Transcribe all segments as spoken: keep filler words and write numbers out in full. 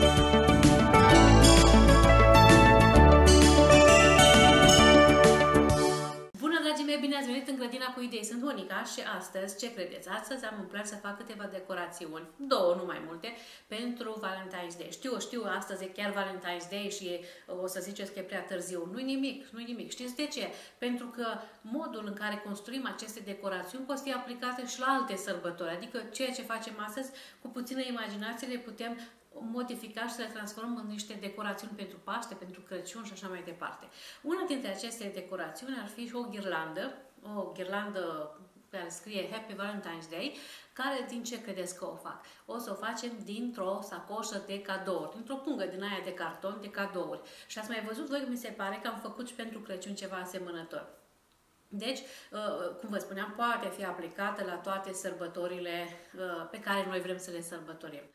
Bine ați venit în Grădina cu Idei, sunt Monica și astăzi, ce credeți? Astăzi am în plan să fac câteva decorațiuni, două, nu mai multe, pentru Valentine's Day. Știu, știu, astăzi e chiar Valentine's Day și o să ziceți că e prea târziu. Nu-i nimic, nu-i nimic. Știți de ce? Pentru că modul în care construim aceste decorațiuni pot fi aplicate și la alte sărbători, adică ceea ce facem astăzi, cu puțină imaginație, le putem modifica și să le transformăm în niște decorațiuni pentru Paște, pentru Crăciun și așa mai departe. Una dintre aceste decorațiuni ar fi și o ghirlandă, o ghirlandă care scrie Happy Valentine's Day, care din ce credeți că o fac? O să o facem dintr-o sacoșă de cadouri, dintr-o pungă din aia de carton de cadouri. Și ați mai văzut voi, mi se pare că am făcut și pentru Crăciun ceva asemănător. Deci, cum vă spuneam, poate fi aplicată la toate sărbătorile pe care noi vrem să le sărbătorim.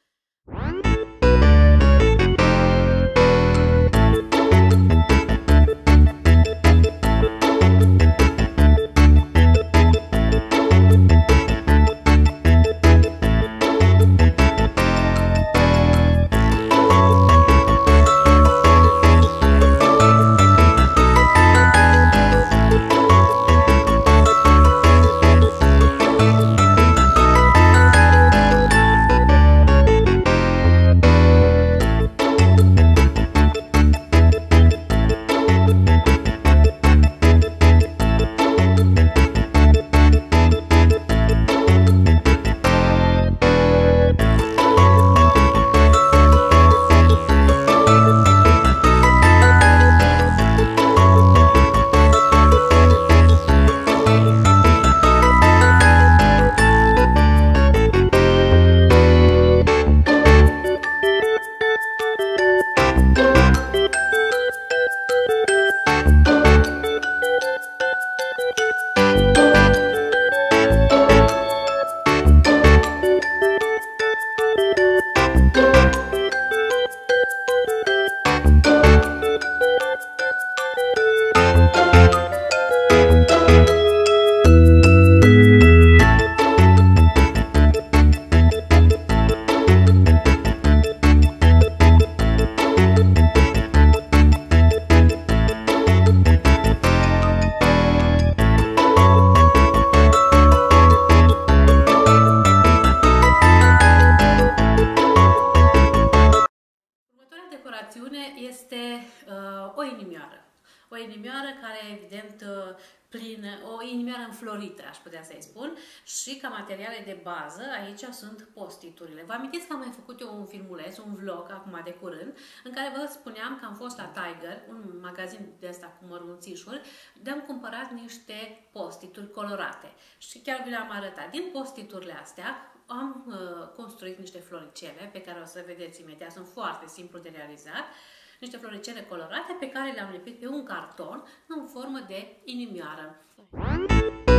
Este uh, o inimioară. O inimioară care, evident, uh, plină, o inimioară înflorită, aș putea să-i spun, și ca materiale de bază, aici sunt postiturile. Vă amintiți că am mai făcut eu un filmuleț, un vlog, acum de curând, în care vă spuneam că am fost la Tiger, un magazin de ăsta cu mărunțișuri, de-am cumpărat niște postituri colorate. Și chiar vi le-am arătat. Din postiturile astea, am uh, construit niște floricele, pe care o să vedeți imediat, sunt foarte simplu de realizat, niște floricele colorate pe care le-am lipit pe un carton în formă de inimioară.